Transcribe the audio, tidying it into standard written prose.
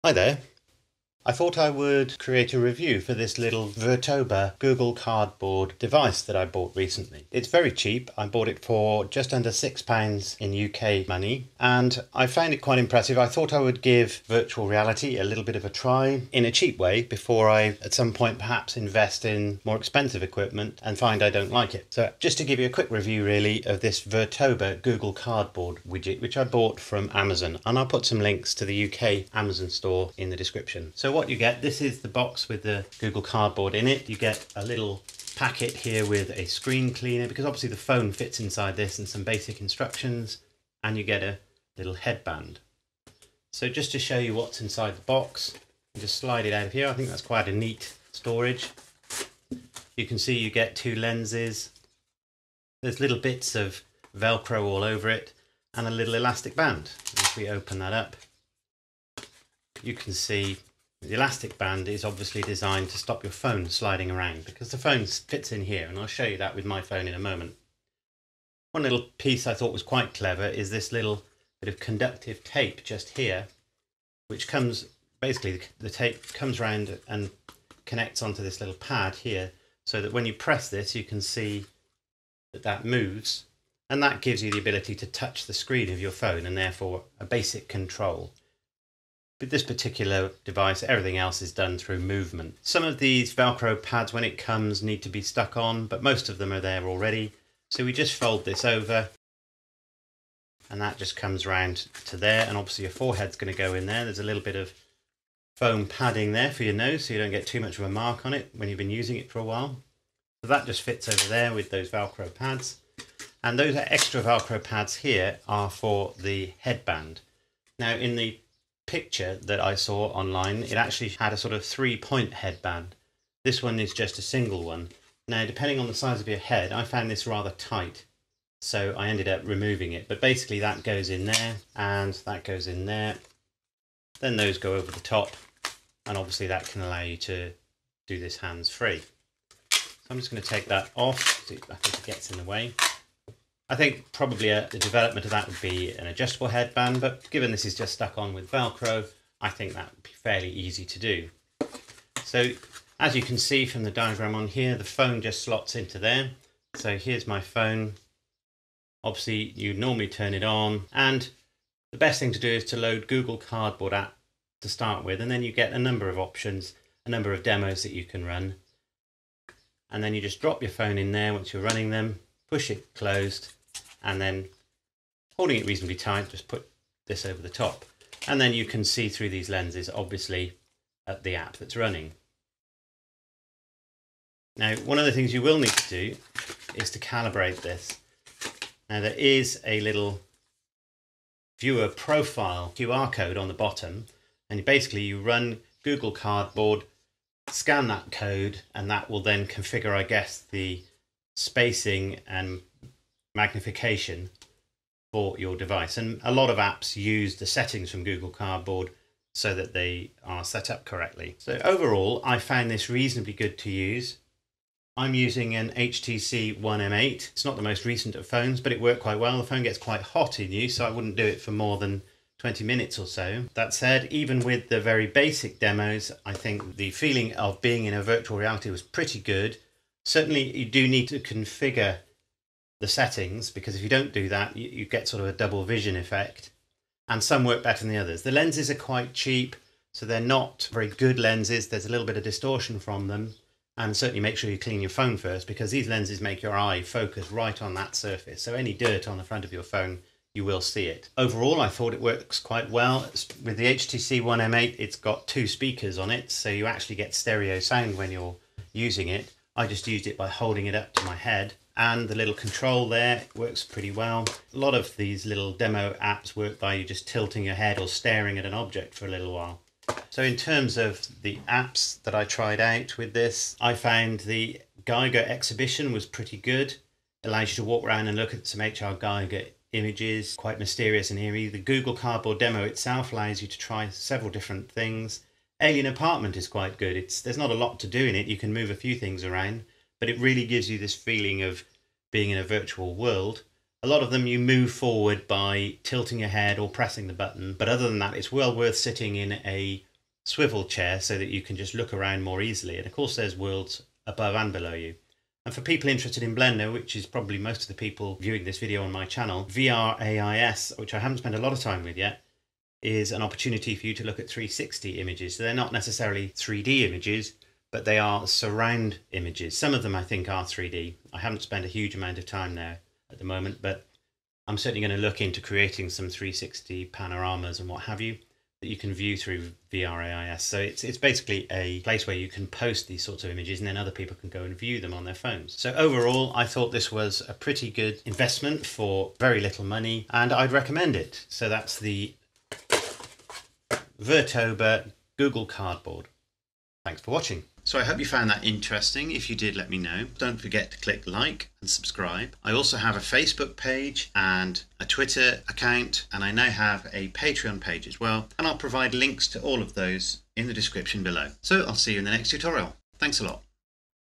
Hi there. I thought I would create a review for this little Virtoba Google Cardboard device that I bought recently. It's very cheap. I bought it for just under £6 in UK money and I found it quite impressive. I thought I would give virtual reality a little bit of a try in a cheap way before I at some point perhaps invest in more expensive equipment and find I don't like it. So just to give you a quick review really of this Virtoba Google Cardboard widget which I bought from Amazon, and I'll put some links to the UK Amazon store in the description. So what you get, this is the box with the Google Cardboard in it. You get a little packet here with a screen cleaner, because obviously the phone fits inside this, and some basic instructions, and you get a little headband. So just to show you what's inside the box, you just slide it out of here. I think that's quite a neat storage. You can see you get two lenses. There's little bits of Velcro all over it and a little elastic band. If we open that up, you can see the elastic band is obviously designed to stop your phone sliding around, because the phone fits in here, and I'll show you that with my phone in a moment. One little piece I thought was quite clever is this little bit of conductive tape just here, which comes, basically the tape comes around and connects onto this little pad here, so that when you press this you can see that that moves, and that gives you the ability to touch the screen of your phone and therefore a basic control. With this particular device, everything else is done through movement. Some of these Velcro pads, when it comes, need to be stuck on, but most of them are there already. So we just fold this over, and that just comes around to there, and obviously your forehead's going to go in there. There's a little bit of foam padding there for your nose, so you don't get too much of a mark on it when you've been using it for a while. So that just fits over there with those Velcro pads. And those extra Velcro pads here are for the headband. Now in the picture that I saw online, it actually had a sort of 3-point headband. This one is just a single one. Now depending on the size of your head, I found this rather tight, so I ended up removing it. But basically that goes in there and that goes in there, then those go over the top, and obviously that can allow you to do this hands-free. So I'm just going to take that off because I think it gets in the way. I think probably the development of that would be an adjustable headband, but given this is just stuck on with Velcro, I think that would be fairly easy to do. So as you can see from the diagram on here, the phone just slots into there. So here's my phone. Obviously you normally turn it on, and the best thing to do is to load Google Cardboard app to start with, and then you get a number of options, a number of demos that you can run. And then you just drop your phone in there once you're running them, push it closed, and then holding it reasonably tight, just put this over the top. And then you can see through these lenses, obviously, at the app that's running. Now, one of the things you will need to do is to calibrate this. Now, there is a little viewer profile QR code on the bottom, and basically you run Google Cardboard, scan that code, and that will then configure, I guess, the spacing and magnification for your device. And a lot of apps use the settings from Google Cardboard so that they are set up correctly. So overall, I found this reasonably good to use. I'm using an HTC One M8. It's not the most recent of phones, but it worked quite well. The phone gets quite hot in use, so I wouldn't do it for more than 20 minutes or so. That said, even with the very basic demos, I think the feeling of being in a virtual reality was pretty good. Certainly you do need to configure the settings, because if you don't do that, you get sort of a double vision effect, and some work better than the others. The lenses are quite cheap, so they're not very good lenses. There's a little bit of distortion from them, and certainly make sure you clean your phone first, because these lenses make your eye focus right on that surface, so any dirt on the front of your phone, you will see it. Overall, I thought it works quite well. With the HTC One M8, it's got 2 speakers on it, so you actually get stereo sound when you're using it. I just used it by holding it up to my head, and the little control there works pretty well. A lot of these little demo apps work by you just tilting your head or staring at an object for a little while. So in terms of the apps that I tried out with this, I found the Geiger exhibition was pretty good. It allows you to walk around and look at some HR Geiger images, quite mysterious and eerie. The Google Cardboard demo itself allows you to try several different things. Alien Apartment is quite good. There's not a lot to do in it. You can move a few things around, but it really gives you this feeling of being in a virtual world. A lot of them you move forward by tilting your head or pressing the button, but other than that, it's well worth sitting in a swivel chair so that you can just look around more easily. And of course there's worlds above and below you. And for people interested in Blender, which is probably most of the people viewing this video on my channel, VRAIS, which I haven't spent a lot of time with yet, is an opportunity for you to look at 360 images. So they're not necessarily 3D images, but they are surround images. Some of them I think are 3D. I haven't spent a huge amount of time there at the moment, but I'm certainly going to look into creating some 360 panoramas and what have you that you can view through VRAIS. So it's basically a place where you can post these sorts of images and then other people can go and view them on their phones. So overall, I thought this was a pretty good investment for very little money, and I'd recommend it. So that's the Virtoba Google Cardboard. Thanks for watching. So I hope you found that interesting. If you did, let me know. Don't forget to click like and subscribe. I also have a Facebook page and a Twitter account, and I now have a Patreon page as well. And I'll provide links to all of those in the description below. So I'll see you in the next tutorial. Thanks a lot.